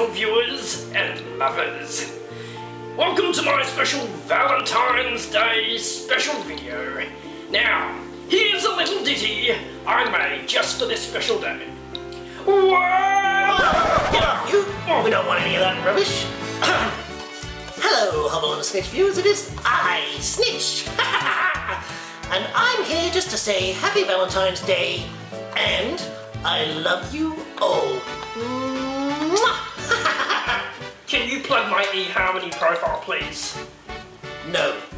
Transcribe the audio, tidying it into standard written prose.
viewers and lovers. Welcome to my special Valentine's Day special video. Now, here's a little ditty I made just for this special day. Whoa! Get off, you! We don't want any of that rubbish. Hello, Hobble and Snitch viewers, it is I, Snitch! And I'm here just to say Happy Valentine's Day, and I love you all. Can you plug my eHarmony profile, please? No.